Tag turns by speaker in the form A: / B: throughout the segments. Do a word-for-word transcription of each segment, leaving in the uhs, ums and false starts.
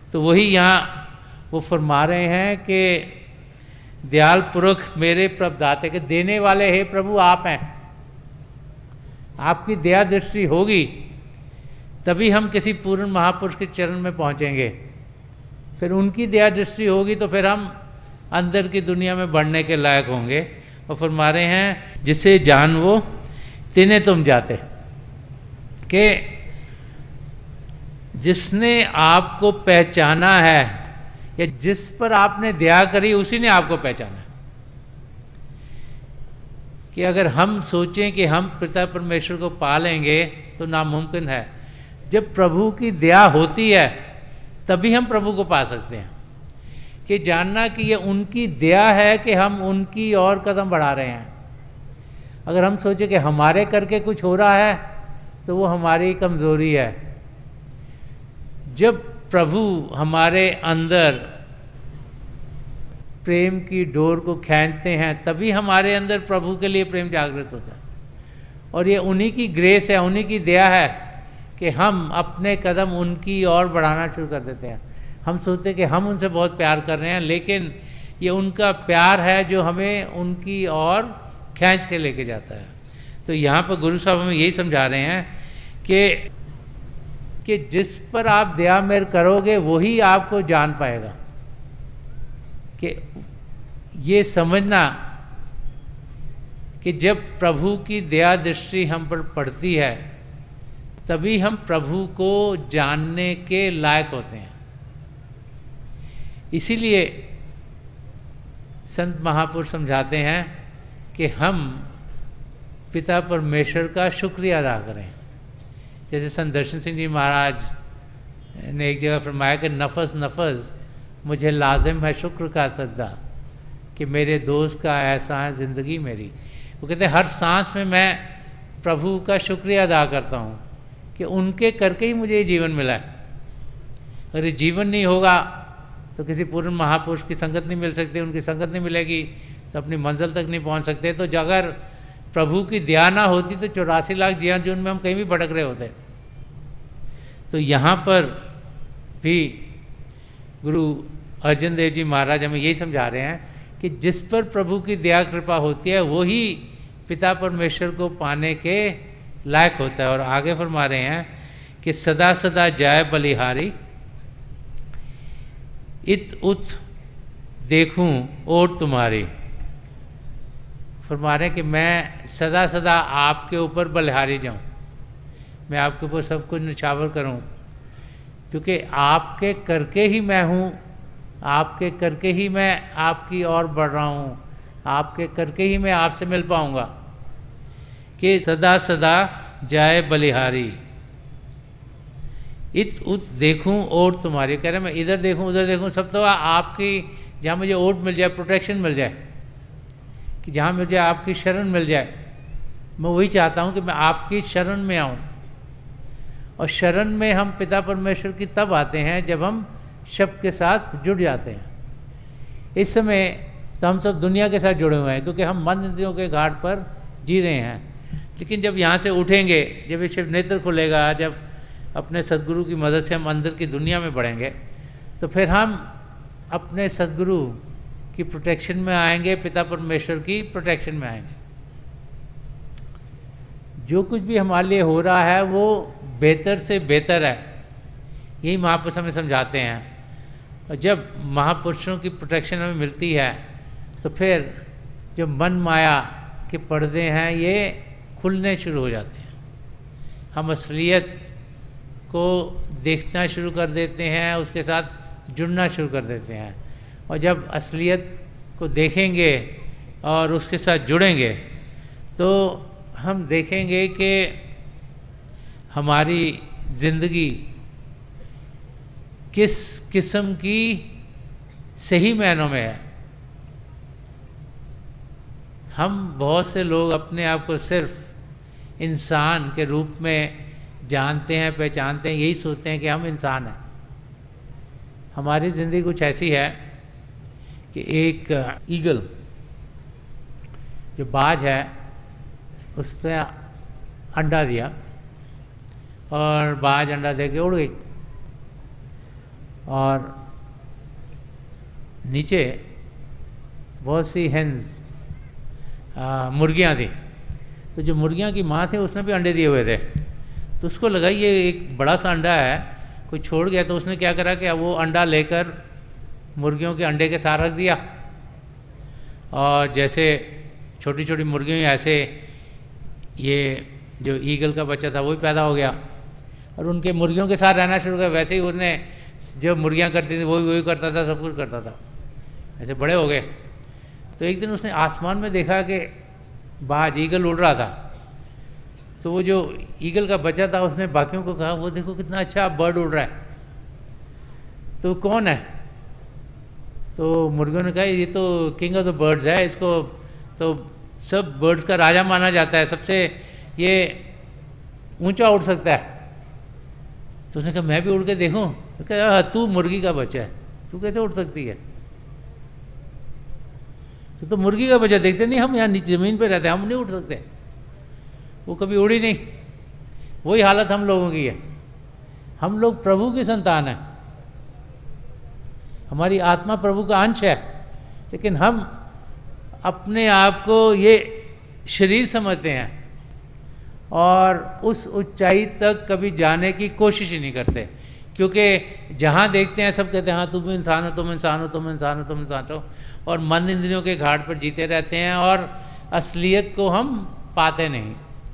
A: तो वही यहाँ वो फरमा रहे हैं कि दयाल पुरख मेरे प्रभुदाते के देने वाले हे प्रभु आप हैं। आपकी दया दृष्टि होगी तभी हम किसी पूर्ण महापुरुष के चरण में पहुँचेंगे। फिर उनकी दया दृष्टि होगी तो फिर हम अंदर की दुनिया में बढ़ने के लायक होंगे। और फरमा रहे हैं जिसे जान वो तिन्हें तुम जाते, कि जिसने आपको पहचाना है या जिस पर आपने दया करी उसी ने आपको पहचाना। कि अगर हम सोचें कि हम पिता परमेश्वर को पा लेंगे तो नामुमकिन है। जब प्रभु की दया होती है तभी हम प्रभु को पा सकते हैं। कि जानना कि ये उनकी दया है कि हम उनकी और कदम बढ़ा रहे हैं। अगर हम सोचें कि हमारे करके कुछ हो रहा है तो वो हमारी कमज़ोरी है। जब प्रभु हमारे अंदर प्रेम की डोर को खींचते हैं तभी हमारे अंदर प्रभु के लिए प्रेम जागृत होता है। और ये उन्हीं की ग्रेस है, उन्हीं की दया है कि हम अपने कदम उनकी ओर बढ़ाना शुरू कर देते हैं। हम सोचते हैं कि हम उनसे बहुत प्यार कर रहे हैं, लेकिन ये उनका प्यार है जो हमें उनकी ओर खींच के लेके जाता है। तो यहाँ पर गुरु साहब हमें यही समझा रहे हैं कि कि जिस पर आप दया मेर करोगे वही आपको जान पाएगा। कि ये समझना कि जब प्रभु की दया दृष्टि हम पर पड़ती है तभी हम प्रभु को जानने के लायक होते हैं। इसीलिए संत महापुरुष समझाते हैं कि हम पिता परमेश्वर का शुक्रिया अदा करें। जैसे संत दर्शन सिंह जी महाराज ने एक जगह फरमाया कि नफस नफस मुझे लाजिम है शुक्र का सजदा, कि मेरे दोस्त का ऐसा है ज़िंदगी मेरी। वो कहते हैं हर सांस में मैं प्रभु का शुक्रिया अदा करता हूँ कि उनके करके ही मुझे ये जीवन मिला है। अगर ये जीवन नहीं होगा तो किसी पूर्ण महापुरुष की संगत नहीं मिल सकती, उनकी संगत नहीं मिलेगी तो अपनी मंजिल तक नहीं पहुँच सकते। तो अगर प्रभु की दया ना होती तो चौरासी लाख जीवन जून में हम कहीं भी भटक रहे होते। तो यहाँ पर भी गुरु अर्जन देव जी महाराज हमें यही समझा रहे हैं कि जिस पर प्रभु की दया कृपा होती है वही पिता परमेश्वर को पाने के लायक होता है। और आगे फरमा रहे हैं कि सदा सदा जाय बलिहारी इत उत देखूं और तुम्हारी। फरमा रहे हैं कि मैं सदा सदा आपके ऊपर बलिहारी जाऊं, मैं आपके ऊपर सब कुछ निछावर करूं, क्योंकि आपके करके ही मैं हूं, आपके करके ही मैं आपकी ओर बढ़ रहा हूं, आपके करके ही मैं आपसे मिल पाऊंगा। कि सदा सदा जाए बलिहारी इत उत देखूं और तुम्हारी। कह रहे मैं इधर देखूं उधर देखूं सब तो आपकी, जहाँ मुझे ओट मिल जाए, प्रोटेक्शन मिल जाए, कि जहाँ मुझे आपकी शरण मिल जाए। मैं वही चाहता हूँ कि मैं आपकी शरण में आऊँ। और शरण में हम पिता परमेश्वर की तब आते हैं जब हम शब्द के साथ जुड़ जाते हैं। इस समय तो हम सब दुनिया के साथ जुड़े हुए हैं क्योंकि हम मन नदियों के घाट पर जी रहे हैं। लेकिन जब यहाँ से उठेंगे, जब ये शिव नेत्र खुलेगा, जब अपने सद्गुरु की मदद से हम अंदर की दुनिया में बढ़ेंगे तो फिर हम अपने सद्गुरु की प्रोटेक्शन में आएंगे, पिता परमेश्वर की प्रोटेक्शन में आएंगे। जो कुछ भी हमारे लिए हो रहा है वो बेहतर से बेहतर है, यही महापुरुष हमें समझाते हैं। और जब महापुरुषों की प्रोटेक्शन हमें मिलती है तो फिर जो मन माया के पर्दे हैं ये खुलने शुरू हो जाते हैं। हम असलियत को देखना शुरू कर देते हैं, उसके साथ जुड़ना शुरू कर देते हैं। और जब असलियत को देखेंगे और उसके साथ जुड़ेंगे तो हम देखेंगे कि हमारी ज़िंदगी किस किस्म की सही मायनों में है। हम बहुत से लोग अपने आप को सिर्फ इंसान के रूप में जानते हैं, पहचानते हैं, यही सोचते हैं कि हम इंसान हैं। हमारी ज़िंदगी कुछ ऐसी है कि एक ईगल जो बाज है उसने अंडा दिया और बाज अंडा दे के उड़ गई। और नीचे बहुत सी हेंस मुर्गियाँ थी। तो जो मुर्गियाँ की माँ थी उसने भी अंडे दिए हुए थे, तो उसको लगा ये एक बड़ा सा अंडा है, कोई छोड़ गया, तो उसने क्या करा कि वो अंडा लेकर मुर्गियों के अंडे के साथ रख दिया, और जैसे छोटी छोटी मुर्गियाँ ऐसे ये जो ईगल का बच्चा था वो भी पैदा हो गया और उनके मुर्गियों के साथ रहना शुरू किया। वैसे ही उसने जो मुर्गियाँ करती थी वही वही करता था, सब कुछ करता था, ऐसे बड़े हो गए। तो एक दिन उसने आसमान में देखा कि बाज ईगल उड़ रहा था, तो वो जो ईगल का बच्चा था उसने बाकियों को कहा वो देखो कितना अच्छा बर्ड उड़ रहा है, तो कौन है? तो मुर्गियों ने कहा ये तो किंग ऑफ द बर्ड्स है, इसको तो सब बर्ड्स का राजा माना जाता है, सबसे ये ऊंचा उड़ सकता है। तो उसने कहा मैं भी उड़ के देखूं? तो कहा तू मुर्गी का बच्चा है, तू कैसे उड़ सकती है? तो, तो मुर्गी का बच्चा देखते नहीं, हम यहाँ नीचे ज़मीन पे रहते हैं, हम नहीं उड़ सकते, वो कभी उड़ी नहीं। वही हालत हम लोगों की है। हम लोग प्रभु की संतान हैं, हमारी आत्मा प्रभु का अंश है, लेकिन हम अपने आप को ये शरीर समझते हैं और उस ऊंचाई तक कभी जाने की कोशिश ही नहीं करते, क्योंकि जहाँ देखते हैं सब कहते हैं हाँ तुम इंसान हो, तुम इंसान हो, तुम इंसान हो, तुम इंसान हो, और मन इंद्रियों के घाट पर जीते रहते हैं और असलियत को हम पाते नहीं।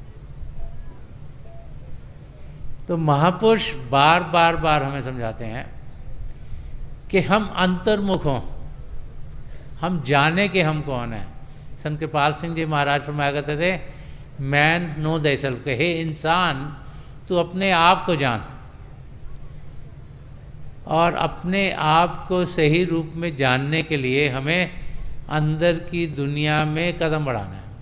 A: तो महापुरुष बार बार बार हमें समझाते हैं कि हम अंतर्मुख हों, हम जाने के हम कौन हैं। संत कृपाल सिंह जी महाराज फरमाया करते थे मैन नो दै सेल्फ, के हे इंसान तू अपने आप को जान, और अपने आप को सही रूप में जानने के लिए हमें अंदर की दुनिया में कदम बढ़ाना है।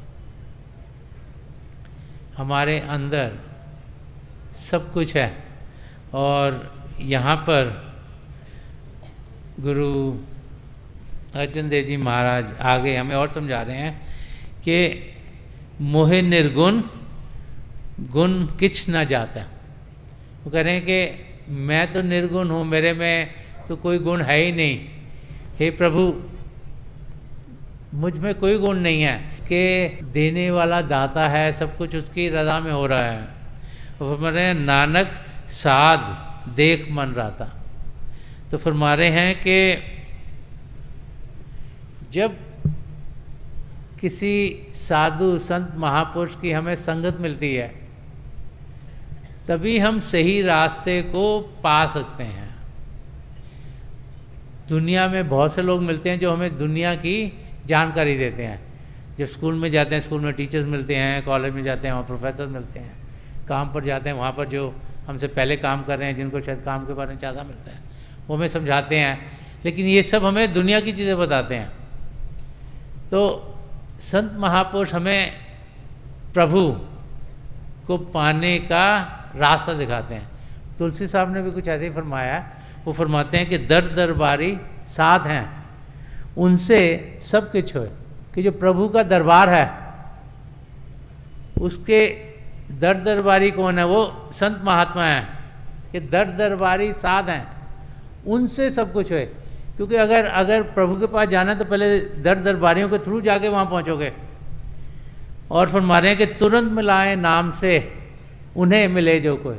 A: हमारे अंदर सब कुछ है, और यहाँ पर गुरु अर्जन देव जी महाराज आगे हमें और समझा रहे हैं कि मोहे निर्गुण गुण किछ ना जाता। वो कह रहे हैं कि मैं तो निर्गुण हूँ, मेरे में तो कोई गुण है ही नहीं, हे प्रभु मुझ में कोई गुण नहीं है, कि देने वाला दाता है, सब कुछ उसकी रज़ा में हो रहा है। वो फरमा रहे हैं नानक साध देख मन राता। तो फरमा रहे हैं कि जब किसी साधु संत महापुरुष की हमें संगत मिलती है तभी हम सही रास्ते को पा सकते हैं। दुनिया में बहुत से लोग मिलते हैं जो हमें दुनिया की जानकारी देते हैं। जब स्कूल में जाते हैं, स्कूल में टीचर्स मिलते हैं, कॉलेज में जाते हैं वहाँ प्रोफेसर मिलते हैं, काम पर जाते हैं वहाँ पर जो हमसे पहले काम कर रहे हैं, जिनको शायद काम के बारे में ज़्यादा मिलता है, वो हमें समझाते हैं, लेकिन ये सब हमें दुनिया की चीज़ें बताते हैं। तो संत महापुरुष हमें प्रभु को पाने का रास्ता दिखाते हैं। तुलसी साहब ने भी कुछ ऐसे ही फरमाया है। वो फरमाते हैं कि दर दरबारी साध हैं, उनसे सब कुछ हो, कि जो प्रभु का दरबार है उसके दर दरबारी कौन है? वो संत महात्मा हैं, कि दर दरबारी साध हैं, उनसे सब कुछ है। क्योंकि अगर अगर प्रभु के पास जाना तो पहले दर दरबारियों के थ्रू जाके वहाँ पहुँचोगे। और फरमा रहे हैं कि तुरंत मिलाए नाम से उन्हें मिले जो कोई,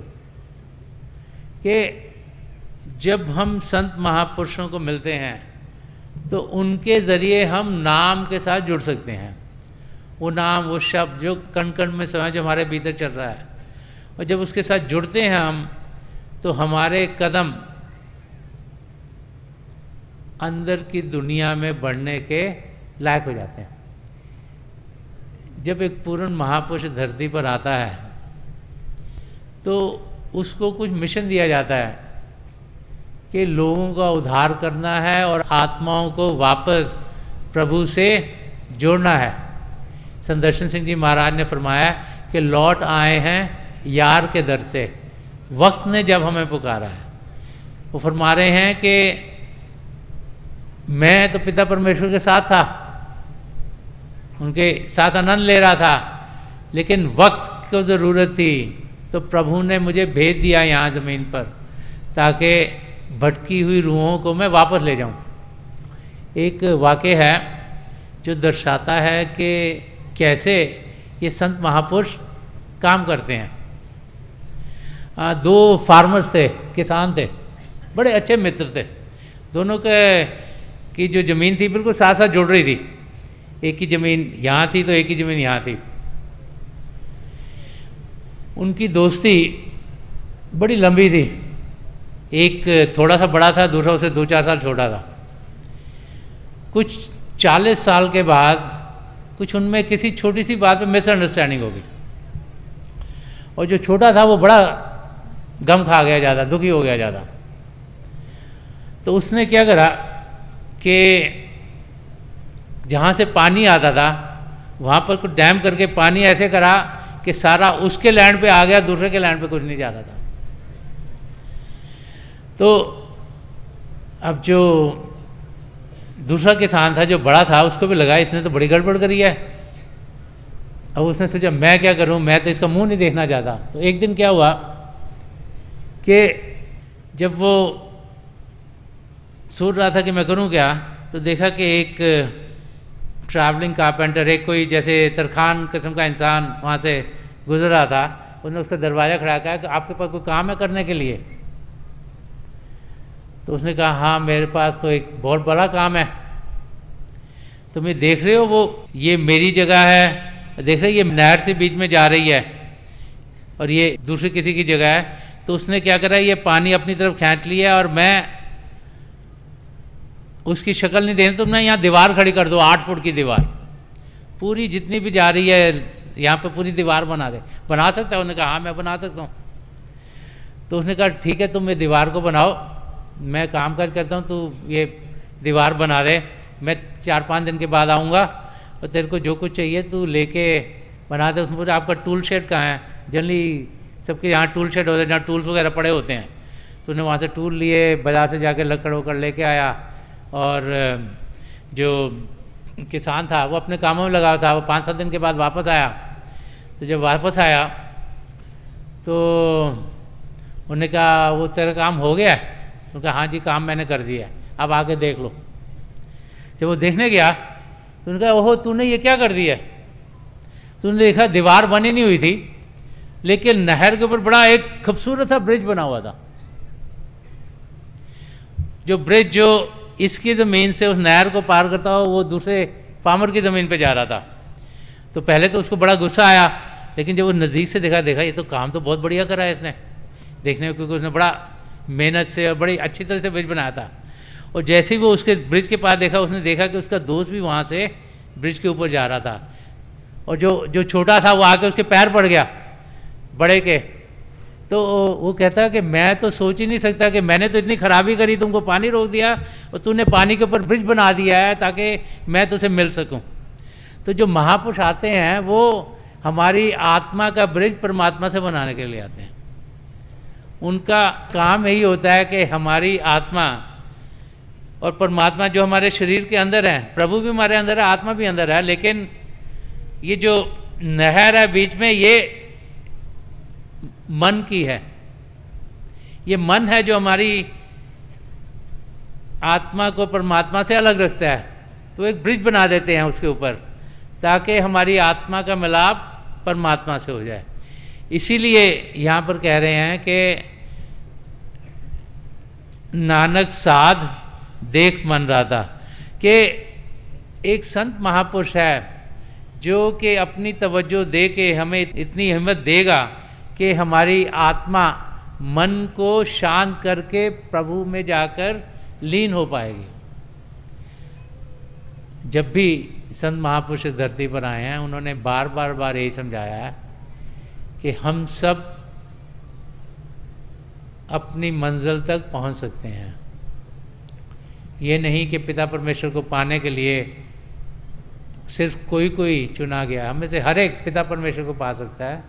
A: कि जब हम संत महापुरुषों को मिलते हैं तो उनके ज़रिए हम नाम के साथ जुड़ सकते हैं। वो नाम, वो शब्द जो कण कण में समय जो हमारे भीतर चल रहा है, और जब उसके साथ जुड़ते हैं हम तो हमारे कदम अंदर की दुनिया में बढ़ने के लायक हो जाते हैं। जब एक पूर्ण महापुरुष धरती पर आता है तो उसको कुछ मिशन दिया जाता है कि लोगों का उद्धार करना है और आत्माओं को वापस प्रभु से जोड़ना है। संदर्शन सिंह जी महाराज ने फरमाया कि लौट आए हैं यार के दर से, वक्त ने जब हमें पुकारा है। वो फरमा रहे हैं कि मैं तो पिता परमेश्वर के साथ था, उनके साथ आनंद ले रहा था, लेकिन वक्त को ज़रूरत थी तो प्रभु ने मुझे भेज दिया यहाँ ज़मीन पर, ताकि भटकी हुई रूहों को मैं वापस ले जाऊं। एक वाक़या है जो दर्शाता है कि कैसे ये संत महापुरुष काम करते हैं। आ, दो फार्मर्स थे, किसान थे, बड़े अच्छे मित्र थे। दोनों के की जो ज़मीन थी बिल्कुल साथ साथ जुड़ रही थी। एक की ज़मीन यहाँ थी तो एक की ज़मीन यहाँ थी। उनकी दोस्ती बड़ी लंबी थी। एक थोड़ा सा बड़ा था, दूसरा उसे दो चार साल छोटा था। कुछ चालीस साल के बाद कुछ उनमें किसी छोटी सी बात पे मिसअंडरस्टैंडिंग हो गई, और जो छोटा था वो बड़ा गम खा गया ज़्यादा, दुखी हो गया ज़्यादा। तो उसने क्या करा कि जहाँ से पानी आता था वहाँ पर कुछ डैम करके पानी ऐसे करा कि सारा उसके लैंड पे आ गया, दूसरे के लैंड पे कुछ नहीं जाता था। तो अब जो दूसरा किसान था जो बड़ा था उसको भी लगा इसने तो बड़ी गड़बड़ करी है। अब उसने सोचा मैं क्या करूं, मैं तो इसका मुंह नहीं देखना चाहता। तो एक दिन क्या हुआ कि जब वो सोच रहा था कि मैं करूं क्या, तो देखा कि एक ट्रैवलिंग कारपेंटर, एक कोई जैसे तरखान किस्म का इंसान वहाँ से गुजर रहा था। उसने उसका दरवाज़ा खड़काया कि आपके पास कोई काम है करने के लिए? तो उसने कहा हाँ मेरे पास तो एक बहुत बड़ा काम है। तुम ये देख रहे हो वो ये मेरी जगह है, देख रहे हो ये नहर से बीच में जा रही है और ये दूसरी किसी की जगह है। तो उसने क्या करा, ये पानी अपनी तरफ खींच लिया और मैं उसकी शक्ल नहीं देनी, तुमने यहाँ दीवार खड़ी कर दो, आठ फुट की दीवार पूरी जितनी भी जा रही है यहाँ पे पूरी दीवार बना दे। बना सकता है? उन्होंने कहा हाँ मैं बना सकता हूँ। तो उसने कहा ठीक है तुम ये दीवार को बनाओ, मैं काम काज करता हूँ, तू ये दीवार बना दे, मैं चार पाँच दिन के बाद आऊँगा और तेरे को जो कुछ चाहिए तू लेके बना दे। उसमें पूछा आपका टूल शेड कहाँ है? जनरली सबके यहाँ टूल शेड होते हैं जहाँ टूल्स वगैरह पड़े होते हैं। तो उन्हें वहाँ से टूल लिए, बाजार से जाके लकड़ वकड़ लेके आया और जो किसान था वो अपने कामों में लगा था। वो पाँच सात दिन के बाद वापस आया। तो जब वापस आया तो उन्होंने कहा वो तेरा काम हो गया? तो कहा हाँ जी काम मैंने कर दिया है, अब आके देख लो। जब वो देखने गया तो उन्होंने कहा ओहो तूने ये क्या कर दिया? तो उन्होंने देखा दीवार बनी नहीं हुई थी, लेकिन नहर के ऊपर बड़ा एक खूबसूरत सा ब्रिज बना हुआ था। जो ब्रिज जो इसकी ज़मीन से उस नहर को पार करता हो वो दूसरे फार्मर की ज़मीन पे जा रहा था। तो पहले तो उसको बड़ा गुस्सा आया, लेकिन जब वो नज़दीक से देखा देखा ये तो काम तो बहुत बढ़िया करा है इसने देखने में, क्योंकि उसने बड़ा मेहनत से और बड़ी अच्छी तरह से ब्रिज बनाया था। और जैसे ही वो उसके ब्रिज के पास देखा उसने देखा कि उसका दोस्त भी वहाँ से ब्रिज के ऊपर जा रहा था, और जो जो छोटा था वो आके उसके पैर पड़ गया बड़े के। तो वो कहता है कि मैं तो सोच ही नहीं सकता कि मैंने तो इतनी खराबी करी, तुमको पानी रोक दिया और तूने पानी के ऊपर ब्रिज बना दिया है ताकि मैं तुझसे मिल सकूं। तो जो महापुरुष आते हैं वो हमारी आत्मा का ब्रिज परमात्मा से बनाने के लिए आते हैं। उनका काम यही होता है कि हमारी आत्मा और परमात्मा जो हमारे शरीर के अंदर है, प्रभु भी हमारे अंदर है, आत्मा भी अंदर है, लेकिन ये जो नहर है बीच में ये मन की है। ये मन है जो हमारी आत्मा को परमात्मा से अलग रखता है। तो एक ब्रिज बना देते हैं उसके ऊपर ताकि हमारी आत्मा का मिलाप परमात्मा से हो जाए। इसीलिए यहाँ पर कह रहे हैं कि नानक साध देख मन राधा, कि एक संत महापुरुष है जो कि अपनी तवज्जो दे के हमें इतनी हिम्मत देगा कि हमारी आत्मा मन को शांत करके प्रभु में जाकर लीन हो पाएगी। जब भी संत महापुरुष इस धरती पर आए हैं उन्होंने बार बार बार यही समझाया है कि हम सब अपनी मंजिल तक पहुंच सकते हैं। ये नहीं कि पिता परमेश्वर को पाने के लिए सिर्फ कोई कोई चुना गया, हमें से हर एक पिता परमेश्वर को पा सकता है।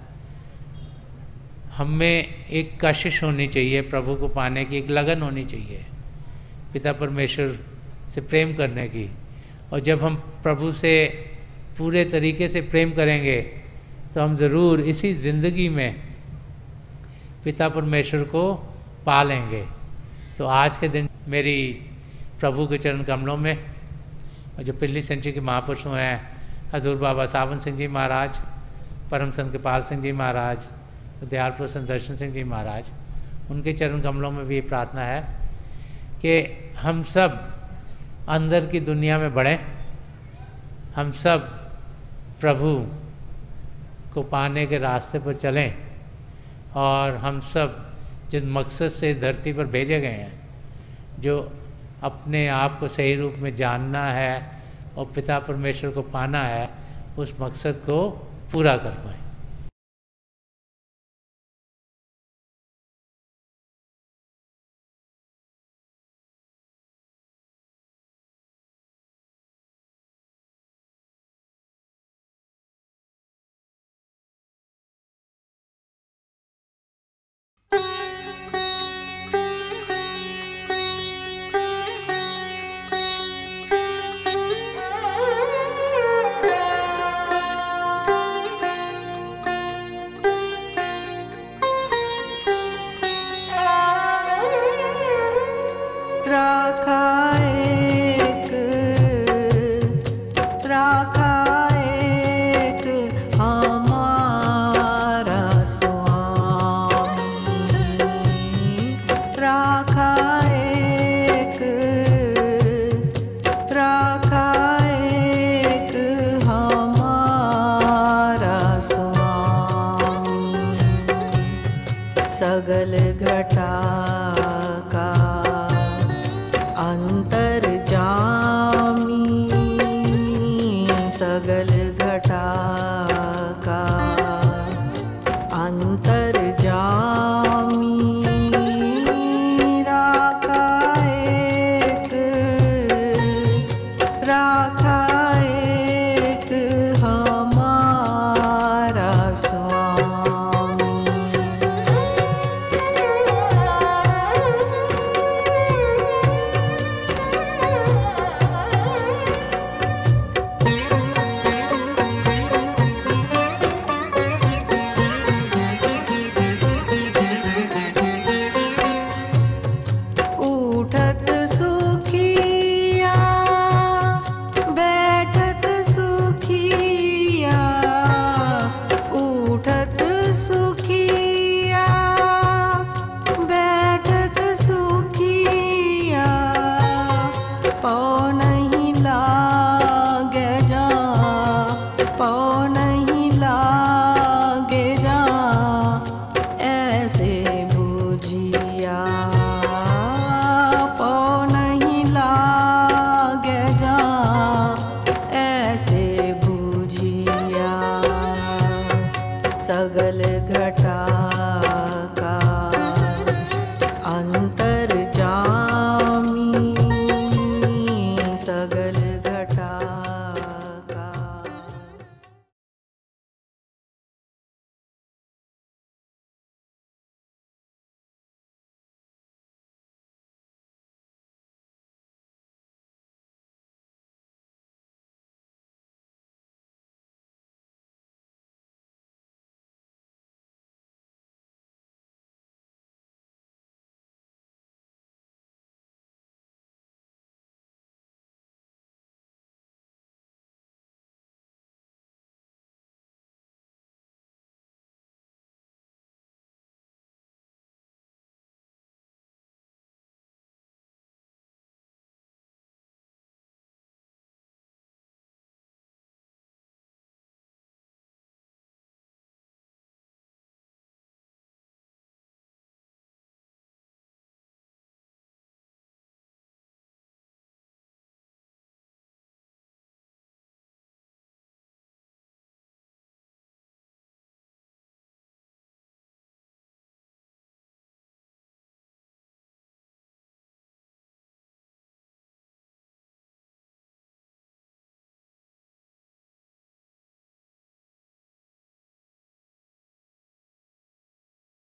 A: हमें एक कशिश होनी चाहिए, प्रभु को पाने की एक लगन होनी चाहिए, पिता परमेश्वर से प्रेम करने की। और जब हम प्रभु से पूरे तरीके से प्रेम करेंगे तो हम ज़रूर इसी ज़िंदगी में पिता परमेश्वर को पा लेंगे। तो तो आज के दिन मेरी प्रभु के चरण कमलों में, और जो पिछली सेंचुरी के महापुरुष हुए हैं, हजूर बाबा सावन सिंह जी महाराज, परम संत कृपाल सिंह जी महाराज, दयाल पुरुष दर्शन सिंह जी महाराज, उनके चरण कमलों में भी ये प्रार्थना है कि हम सब अंदर की दुनिया में बढ़ें, हम सब प्रभु को पाने के रास्ते पर चलें, और हम सब जिस मकसद से इस धरती पर भेजे गए हैं, जो अपने आप को सही रूप में जानना है और पिता परमेश्वर को पाना है, उस मकसद को पूरा कर पाएँ।
B: राखा